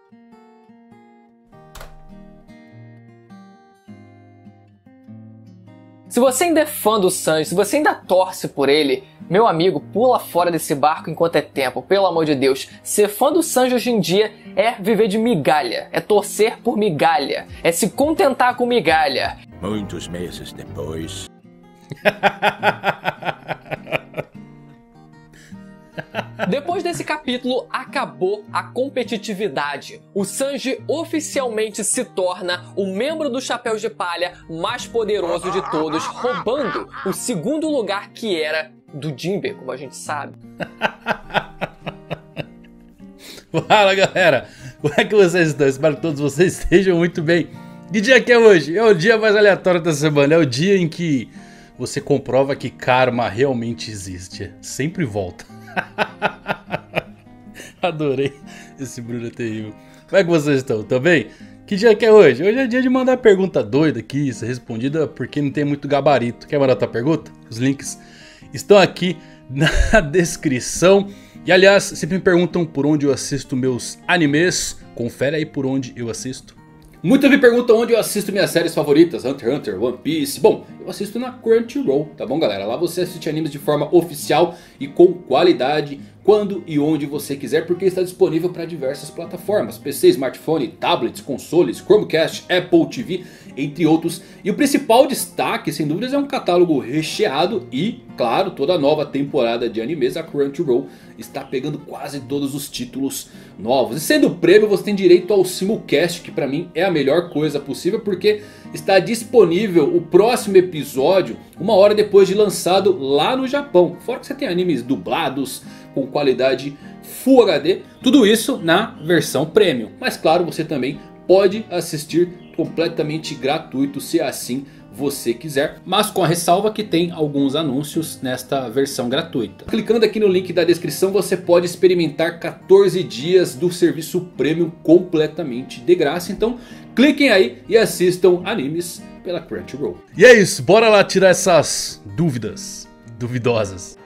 Se você ainda é fã do Sanji, se você ainda torce por ele, meu amigo, pula fora desse barco enquanto é tempo, pelo amor de Deus. Ser fã do Sanji hoje em dia é viver de migalha, é torcer por migalha, é se contentar com migalha. Muitos meses depois... Depois desse capítulo, acabou a competitividade. O Sanji oficialmente se torna o membro do Chapéu de Palha mais poderoso de todos, roubando o segundo lugar que era do Jinbe, como a gente sabe. Fala, galera! Como é que vocês estão? Espero que todos vocês estejam muito bem. Que dia que é hoje? É o dia mais aleatório da semana. É o dia em que você comprova que karma realmente existe. Sempre volta. Adorei. Esse Bruno é terrível. Como é que vocês estão? Tão bem? Que dia que é hoje? Hoje é dia de mandar pergunta doida aqui, ser respondida porque não tem muito gabarito. Quer mandar tua pergunta? Os links estão aqui na descrição. E aliás, sempre me perguntam por onde eu assisto meus animes. Confere aí por onde eu assisto. Muitos me perguntam onde eu assisto minhas séries favoritas, Hunter x Hunter, One Piece. Bom, eu assisto na Crunchyroll, tá bom, galera? Lá você assiste animes de forma oficial e com qualidade, quando e onde você quiser, porque está disponível para diversas plataformas: PC, smartphone, tablets, consoles, Chromecast, Apple TV, entre outros. E o principal destaque, sem dúvidas, é um catálogo recheado e, claro, toda a nova temporada de animes. A Crunchyroll está pegando quase todos os títulos novos. E sendo prêmio, você tem direito ao simulcast, que pra mim é a melhor coisa possível, porque está disponível o próximo episódio uma hora depois de lançado lá no Japão. Fora que você tem animes dublados com qualidade Full HD, tudo isso na versão premium. Mas claro, você também pode assistir completamente gratuito se assim você quiser, mas com a ressalva que tem alguns anúncios nesta versão gratuita. Clicando aqui no link da descrição, você pode experimentar 14 dias do serviço premium completamente de graça. Então cliquem aí e assistam animes pela Crunchyroll. E é isso, bora lá tirar essas dúvidas duvidosas.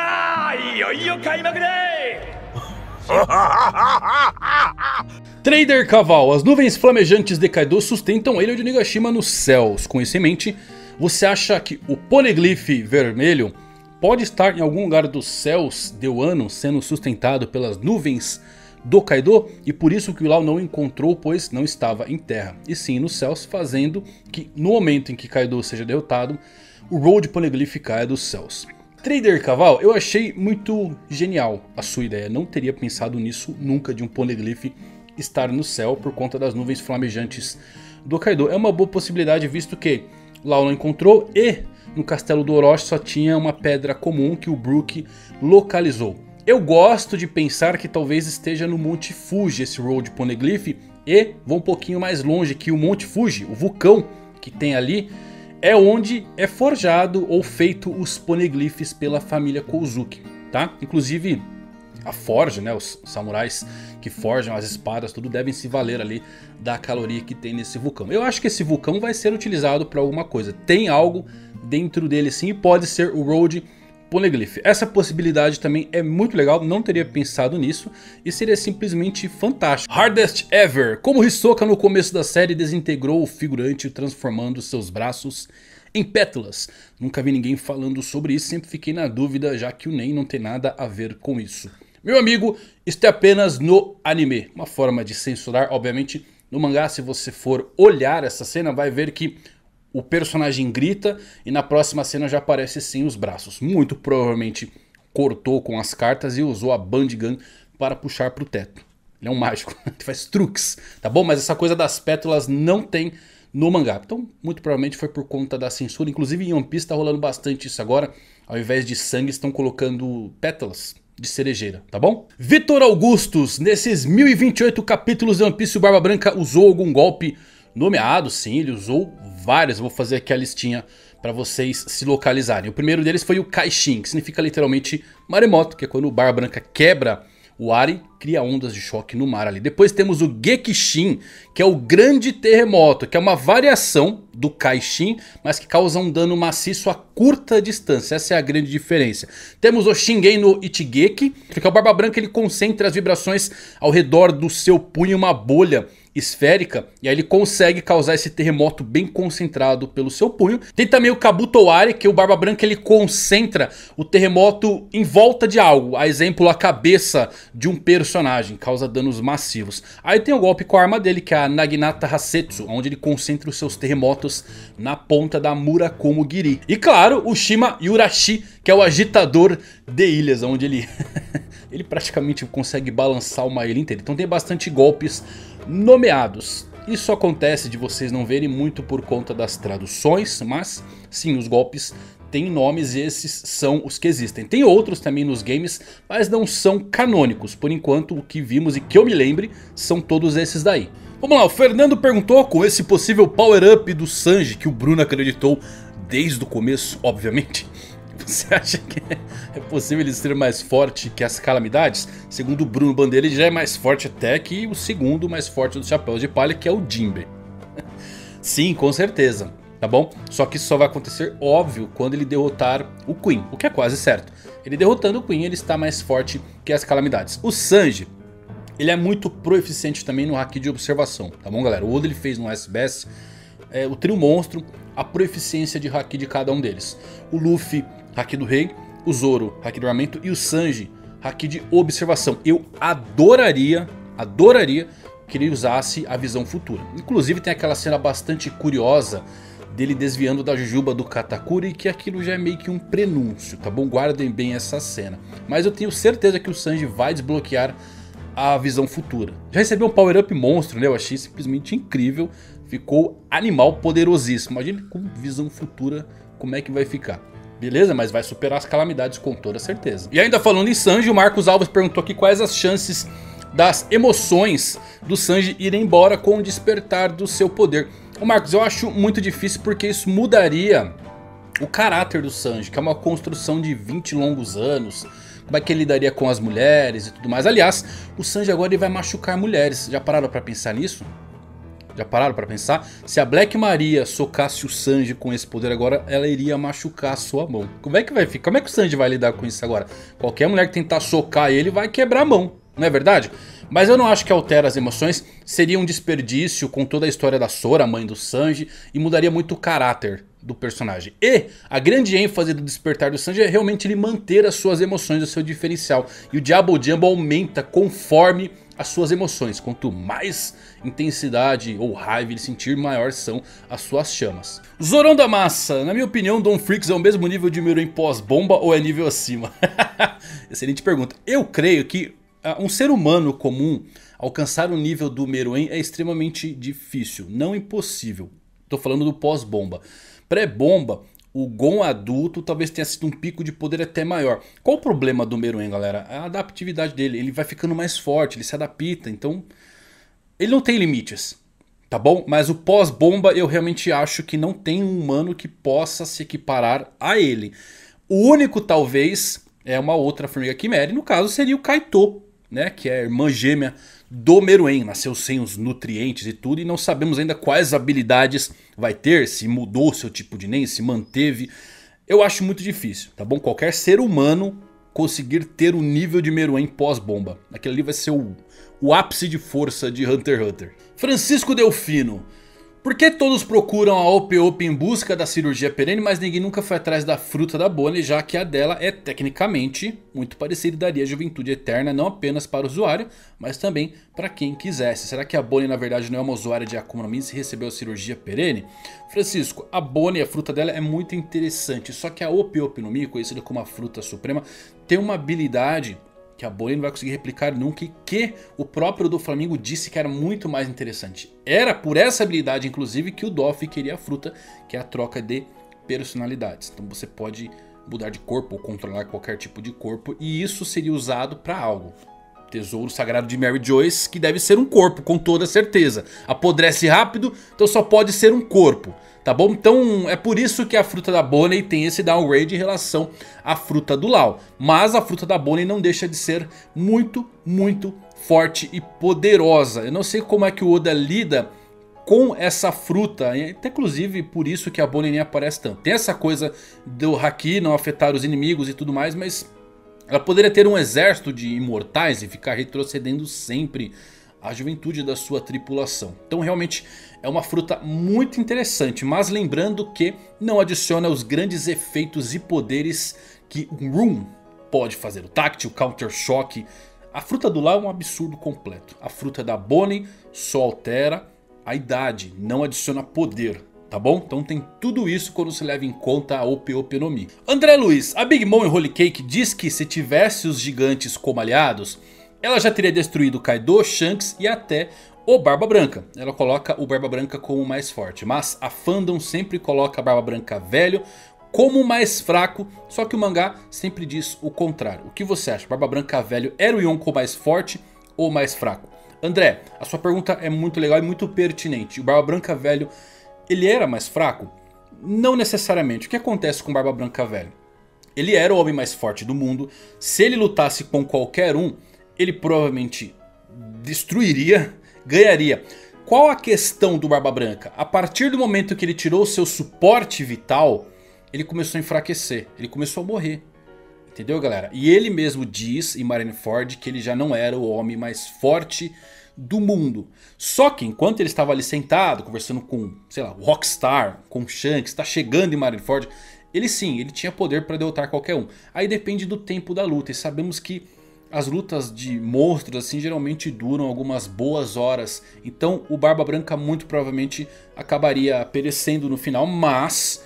Trader Caval, as nuvens flamejantes de Kaido sustentam a ilha de Onigashima nos céus. Com isso em mente, você acha que o Poneglyph vermelho pode estar em algum lugar dos céus de Wano, sendo sustentado pelas nuvens do Kaido? E por isso que o Lau não encontrou, pois não estava em terra, e sim nos céus, fazendo que no momento em que Kaido seja derrotado, o Road Poneglyph caia dos céus. Trader Caval, eu achei muito genial a sua ideia. Não teria pensado nisso nunca, de um Poneglyph estar no céu por conta das nuvens flamejantes do Kaido. É uma boa possibilidade, visto que Lau não encontrou e no castelo do Orochi só tinha uma pedra comum que o Brook localizou. Eu gosto de pensar que talvez esteja no Monte Fuji esse Road Poneglyph, e vou um pouquinho mais longe, que o Monte Fuji, o vulcão que tem ali, é onde é forjado ou feito os Poneglyphs pela família Kozuki, tá? Inclusive a forja, né, os samurais que forjam as espadas, tudo devem se valer ali da caloria que tem nesse vulcão. Eu acho que esse vulcão vai ser utilizado para alguma coisa. Tem algo dentro dele sim, e pode ser o Road Poneglyph. Essa possibilidade também é muito legal, não teria pensado nisso e seria simplesmente fantástico. Hardest Ever. Como Hisoka no começo da série desintegrou o figurante transformando seus braços em pétalas. Nunca vi ninguém falando sobre isso, sempre fiquei na dúvida, já que o Nen não tem nada a ver com isso. Meu amigo, isto é apenas no anime, uma forma de censurar. Obviamente no mangá, se você for olhar essa cena, vai ver que o personagem grita e na próxima cena já aparece sim os braços. Muito provavelmente cortou com as cartas e usou a Bandigan para puxar para o teto. Ele é um mágico, ele faz truques, tá bom? Mas essa coisa das pétalas não tem no mangá. Então muito provavelmente foi por conta da censura. Inclusive em One Piece está rolando bastante isso agora. Ao invés de sangue estão colocando pétalas de cerejeira, tá bom? Vitor Augustus, nesses 1028 capítulos de One Piece, o Barba Branca usou algum golpe nomeado? Sim, ele usou vários. Eu vou fazer aqui a listinha para vocês se localizarem. O primeiro deles foi o Kaishin, que significa literalmente maremoto, que é quando o Barba Branca quebra O Ari cria ondas de choque no mar ali. Depois temos o Gekishin, que é o grande terremoto, que é uma variação do Kaishin, mas que causa um dano maciço a curta distância. Essa é a grande diferença. Temos o Shingen no Ichigeki, que é o Barba Branca, ele concentra as vibrações ao redor do seu punho em uma bolha esférica, e aí ele consegue causar esse terremoto bem concentrado pelo seu punho. Tem também o Kabuto Ari, que o Barba Branca ele concentra o terremoto em volta de algo, a exemplo a cabeça de um personagem, causa danos massivos. Aí tem o golpe com a arma dele, que é a Naginata Hasetsu, onde ele concentra os seus terremotos na ponta da Murakumo Giri. E claro, o Shima Yurashi, que é o agitador de ilhas, onde ele ele praticamente consegue balançar uma ilha inteira. Então tem bastante golpes nomeados. Isso acontece de vocês não verem muito por conta das traduções, mas sim, os golpes têm nomes e esses são os que existem. Tem outros também nos games, mas não são canônicos. Por enquanto, o que vimos e que eu me lembre são todos esses daí. Vamos lá, o Fernando perguntou, com esse possível power-up do Sanji que o Bruno acreditou desde o começo, obviamente, você acha que é possível ele ser mais forte que as calamidades? Segundo o Bruno Bandeira, ele já é mais forte até que o segundo mais forte dos Chapéus de Palha, que é o Jinbe. Sim, com certeza, tá bom? Só que isso só vai acontecer, óbvio, quando ele derrotar o Queen, o que é quase certo. Ele derrotando o Queen, ele está mais forte que as calamidades. O Sanji, ele é muito proeficiente também no Haki de observação, tá bom, galera? O Oda ele fez no SBS o trio monstro, a proeficiência de Haki de cada um deles. O Luffy, Haki do Rei, o Zoro, Haki do Armamento e o Sanji, Haki de observação. Eu adoraria que ele usasse a visão futura. Inclusive tem aquela cena bastante curiosa dele desviando da Jujuba do Katakuri, que aquilo já é meio que um prenúncio, tá bom? Guardem bem essa cena. Mas eu tenho certeza que o Sanji vai desbloquear a visão futura. Já recebeu um power up monstro, né? Eu achei simplesmente incrível. Ficou animal, poderosíssimo. Imagina com visão futura como é que vai ficar. Beleza? Mas vai superar as calamidades com toda certeza. E ainda falando em Sanji, o Marcos Alves perguntou aqui quais as chances das emoções do Sanji irem embora com o despertar do seu poder. Ô Marcos, eu acho muito difícil porque isso mudaria o caráter do Sanji, que é uma construção de 20 longos anos. Como é que ele lidaria com as mulheres e tudo mais. Aliás, o Sanji agora ele vai machucar mulheres. Já pararam pra pensar nisso? Já pararam pra pensar? Se a Black Maria socasse o Sanji com esse poder agora, ela iria machucar a sua mão. Como é que vai ficar? Como é que o Sanji vai lidar com isso agora? Qualquer mulher que tentar socar ele vai quebrar a mão, não é verdade? Mas eu não acho que altera as emoções. Seria um desperdício com toda a história da Sora, mãe do Sanji, e mudaria muito o caráter do personagem. E a grande ênfase do despertar do Sanji é realmente ele manter as suas emoções, o seu diferencial. E o Diabo Jumbo aumenta conforme as suas emoções. Quanto mais intensidade ou raiva ele sentir, maior são as suas chamas. Zorão da Massa, na minha opinião, Don Freaks é o mesmo nível de Meruem pós-bomba ou é nível acima? Excelente pergunta. Eu creio que um ser humano comum alcançar o nível do Meruem é extremamente difícil, não impossível. Tô falando do pós-bomba. Pré-bomba, o Gon adulto talvez tenha sido um pico de poder até maior. Qual o problema do Meruem, galera? A adaptividade dele. Ele vai ficando mais forte, ele se adapta. Então, ele não tem limites, tá bom? Mas o pós-bomba eu realmente acho que não tem um humano que possa se equiparar a ele. O único, talvez, é uma outra formiga quimera. E no caso seria o Kaito, né? Que é a irmã gêmea do Meruem, nasceu sem os nutrientes e tudo, e não sabemos ainda quais habilidades vai ter, se mudou seu tipo de Nen, se manteve. Eu acho muito difícil, tá bom? Qualquer ser humano conseguir ter o nível de Meruem pós-bomba. Aquele ali vai ser o ápice de força de Hunter x Hunter. Francisco Delfino. Por que todos procuram a Op em busca da cirurgia perene, mas ninguém nunca foi atrás da fruta da Bonnie, já que a dela é tecnicamente muito parecida e daria juventude eterna não apenas para o usuário, mas também para quem quisesse. Será que a Bonnie na verdade não é uma usuária de Akuma no Mi e recebeu a cirurgia perene? Francisco, a Bonnie, a fruta dela é muito interessante, só que a Op no Mi, conhecida como a fruta suprema, tem uma habilidade que a Bonnie não vai conseguir replicar nunca e que o próprio do Flamengo disse que era muito mais interessante. Era por essa habilidade, inclusive, que o Doff queria a fruta, que é a troca de personalidades. Então você pode mudar de corpo ou controlar qualquer tipo de corpo, e isso seria usado para algo. Tesouro Sagrado de Mary Joyce, que deve ser um corpo, com toda certeza. Apodrece rápido, então só pode ser um corpo. tá bom? Então é por isso que a fruta da Bonnie tem esse downgrade em relação à fruta do Law. Mas a fruta da Bonnie não deixa de ser muito, muito forte e poderosa. Eu não sei como é que o Oda lida com essa fruta, até inclusive por isso que a Bonnie nem aparece tanto. Tem essa coisa do Haki não afetar os inimigos e tudo mais, mas ela poderia ter um exército de imortais e ficar retrocedendo sempre a juventude da sua tripulação. Então realmente é uma fruta muito interessante, mas lembrando que não adiciona os grandes efeitos e poderes que o Room pode fazer. O Táctil, o Counter Shock. A fruta do Law é um absurdo completo. A fruta da Bonnie só altera a idade, não adiciona poder, tá bom? Então tem tudo isso quando se leva em conta a OP no Mi. André Luiz, a Big Mom em Holy Cake diz que se tivesse os gigantes como aliados, ela já teria destruído Kaido, Shanks e até o Barba Branca. Ela coloca o Barba Branca como o mais forte, mas a fandom sempre coloca a Barba Branca velho como o mais fraco, só que o mangá sempre diz o contrário. O que você acha? Barba Branca velho era o Yonko mais forte ou mais fraco? André, a sua pergunta é muito legal e muito pertinente. O Barba Branca velho, ele era mais fraco? Não necessariamente. O que acontece com o Barba Branca velho? Ele era o homem mais forte do mundo. Se ele lutasse com qualquer um, ele provavelmente destruiria, ganharia. Qual a questão do Barba Branca? A partir do momento que ele tirou o seu suporte vital, ele começou a enfraquecer. Ele começou a morrer. Entendeu, galera? E ele mesmo diz em Marineford que ele já não era o homem mais forte do mundo. Só que enquanto ele estava ali sentado, conversando com, sei lá, o Rockstar, com o Shanks, está chegando em Marineford, ele sim, ele tinha poder para derrotar qualquer um. Aí depende do tempo da luta. E sabemos que as lutas de monstros assim geralmente duram algumas boas horas. Então o Barba Branca muito provavelmente acabaria perecendo no final, mas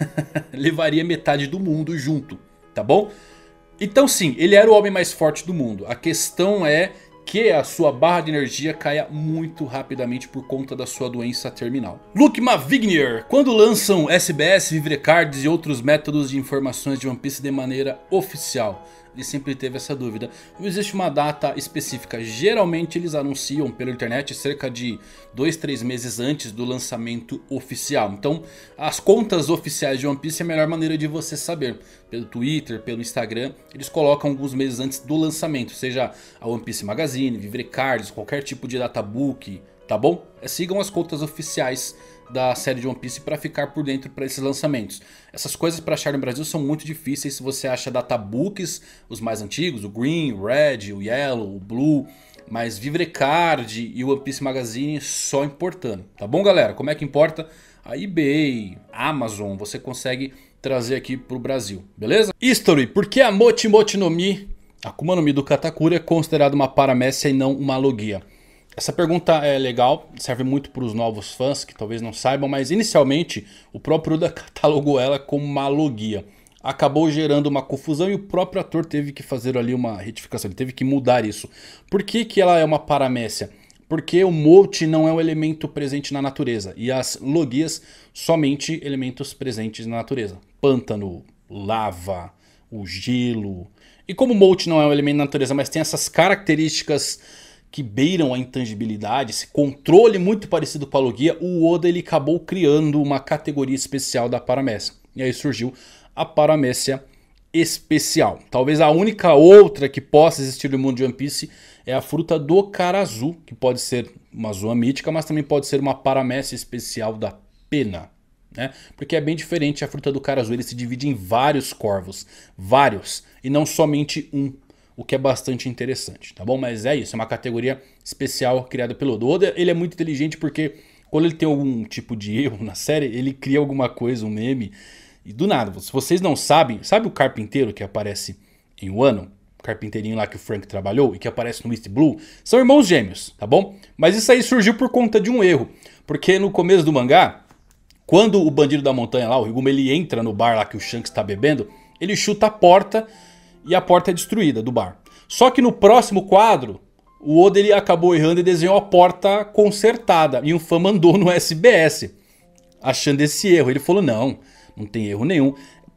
levaria metade do mundo junto, tá bom? Então sim, ele era o homem mais forte do mundo. A questão é que a sua barra de energia caia muito rapidamente por conta da sua doença terminal. Luke Mavignier, quando lançam SBS, Vivre Cards e outros métodos de informações de One Piece de maneira oficial? Ele sempre teve essa dúvida. Não existe uma data específica. Geralmente eles anunciam pela internet cerca de 2-3 meses antes do lançamento oficial. Então as contas oficiais de One Piece é a melhor maneira de você saber. Pelo Twitter, pelo Instagram, eles colocam alguns meses antes do lançamento. Seja a One Piece Magazine, Vivre Cards, qualquer tipo de databook, tá bom? Sigam as contas oficiais da série de One Piece para ficar por dentro para esses lançamentos. Essas coisas para achar no Brasil são muito difíceis. Se você acha databooks, os mais antigos, o Green, o Red, o Yellow, o Blue, mas Vivre Card e o One Piece Magazine só importando, tá bom, galera? Como é que importa? A eBay, Amazon, você consegue trazer aqui pro Brasil, beleza? History, por que a Mochi Mochi no Mi, Akuma no Mi do Katakuri, é considerada uma paramécia e não uma logia? Essa pergunta é legal, serve muito para os novos fãs que talvez não saibam, mas inicialmente o próprio Oda catalogou ela como uma logia. Acabou gerando uma confusão e o próprio ator teve que fazer ali uma retificação, ele teve que mudar isso. Por que que ela é uma paramécia? Porque o Mochi não é um elemento presente na natureza e as logias somente elementos presentes na natureza. Pântano, lava, o gelo. E como o Mochi não é um elemento da natureza, mas tem essas características que beiram a intangibilidade, esse controle muito parecido com a logia, o Oda ele acabou criando uma categoria especial da paramécia. E aí surgiu a paramécia especial. Talvez a única outra que possa existir no mundo de One Piece é a fruta do Karazu, que pode ser uma zoa mítica, mas também pode ser uma paramécia especial da pena, né? Porque é bem diferente a fruta do Karazu, ele se divide em vários corvos, vários, e não somente um. O que é bastante interessante, tá bom? Mas é isso, é uma categoria especial criada pelo Oda. Ele é muito inteligente porque quando ele tem algum tipo de erro na série, ele cria alguma coisa, um meme. E do nada, se vocês não sabem, sabe o carpinteiro que aparece em Wano? O carpinteirinho lá que o Frank trabalhou e que aparece no East Blue? São irmãos gêmeos, tá bom? Mas isso aí surgiu por conta de um erro. Porque no começo do mangá, quando o bandido da montanha lá, o Higuma, ele entra no bar lá que o Shanks está bebendo, ele chuta a porta e a porta é destruída do bar. Só que no próximo quadro, o Oda ele acabou errando e desenhou a porta consertada. E o fã mandou no SBS, achando esse erro. Ele falou, não tem erro nenhum.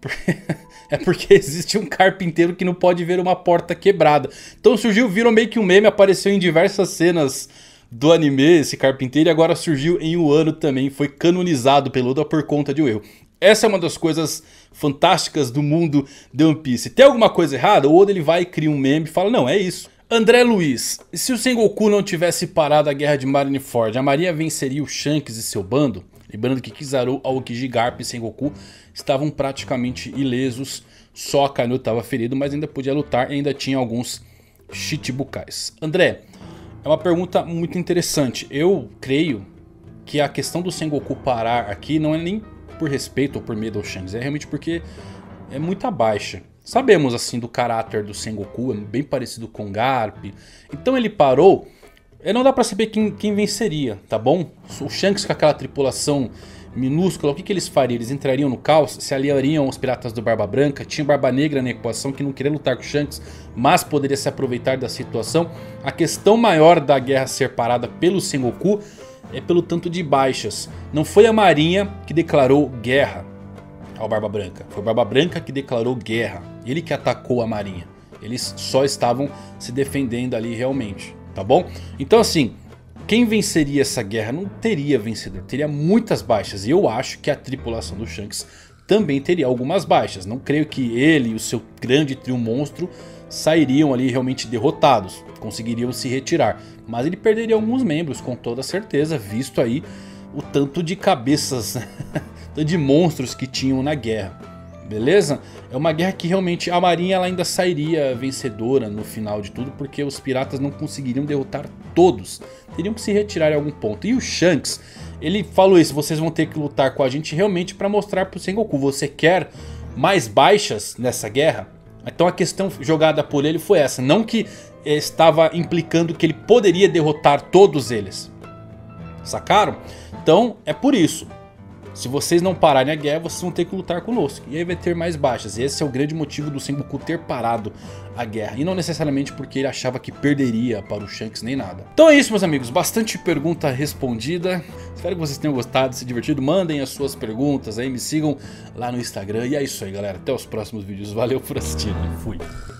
É porque existe um carpinteiro que não pode ver uma porta quebrada. Então surgiu, virou meio que um meme, apareceu em diversas cenas do anime, esse carpinteiro, e agora surgiu em Wano também, foi canonizado pelo Oda por conta de um erro. Essa é uma das coisas fantásticas do mundo de One Piece. Tem alguma coisa errada, o Oda ele vai e cria um meme e fala, não, é isso. André Luiz, se o Sengoku não tivesse parado a guerra de Marineford, a Marinha venceria o Shanks e seu bando? Lembrando que Kizaru, Aokiji, Garp e Sengoku estavam praticamente ilesos, só Akainu estava ferido, mas ainda podia lutar e ainda tinha alguns Chichibukais. André, é uma pergunta muito interessante. Eu creio que a questão do Sengoku parar aqui não é nem por respeito ou por medo ao Shanks, é realmente porque é muito baixa. Sabemos assim do caráter do Sengoku, é bem parecido com Garp. Então ele parou, não dá pra saber quem venceria, tá bom? O Shanks com aquela tripulação minúscula, o que eles fariam? Eles entrariam no caos, se aliariam aos piratas do Barba Branca. Tinha o Barba Negra na equação que não queria lutar com o Shanks, mas poderia se aproveitar da situação. A questão maior da guerra ser parada pelo Sengoku é pelo tanto de baixas. Não foi a Marinha que declarou guerra ao Barba Branca, foi o Barba Branca que declarou guerra. Ele que atacou a Marinha. Eles só estavam se defendendo ali realmente, tá bom? Então assim, quem venceria essa guerra? Não teria vencedor, teria muitas baixas. E eu acho que a tripulação do Shanks também teria algumas baixas. Não creio que ele e o seu grande trio monstro sairiam ali realmente derrotados, conseguiriam se retirar. Mas ele perderia alguns membros com toda certeza, visto aí o tanto de cabeças, tanto de monstros que tinham na guerra. Beleza? É uma guerra que realmente a Marinha ela ainda sairia vencedora no final de tudo, porque os piratas não conseguiriam derrotar todos. Teriam que se retirar em algum ponto. E o Shanks, ele falou isso, vocês vão ter que lutar com a gente realmente para mostrar pro Sengoku. Você quer mais baixas nessa guerra? Então a questão jogada por ele foi essa. Não que estava implicando que ele poderia derrotar todos eles. Sacaram? Então é por isso. Se vocês não pararem a guerra, vocês vão ter que lutar conosco. E aí vai ter mais baixas. E esse é o grande motivo do Sengoku ter parado a guerra. E não necessariamente porque ele achava que perderia para o Shanks nem nada. Então é isso, meus amigos. Bastante pergunta respondida. Espero que vocês tenham gostado, se divertido. Mandem as suas perguntas aí. Me sigam lá no Instagram. E é isso aí, galera. Até os próximos vídeos. Valeu por assistir. Fui.